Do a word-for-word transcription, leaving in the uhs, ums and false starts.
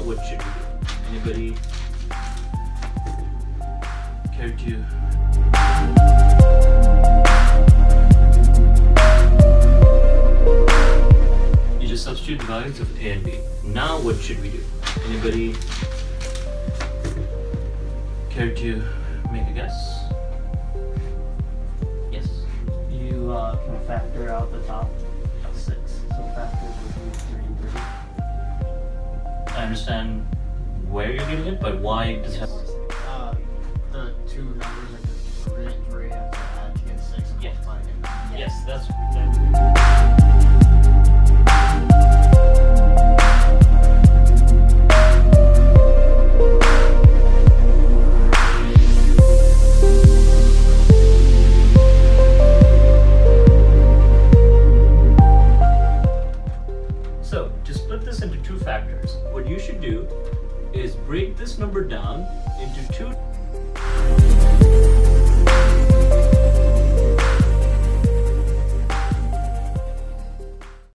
what should we do? Anybody care to? You just substitute the values of A and B. Now what should we do? Anybody care to make a guess? Yes. You uh, can factor out the top of six. So factors would be three and three. I understand where you're getting it, but why does it have... Uh, the two numbers are just three and three and to add to get six and Yeah. multiply again. Yes, that's... That. So, to split this into two factors, what you should do is break this number down into two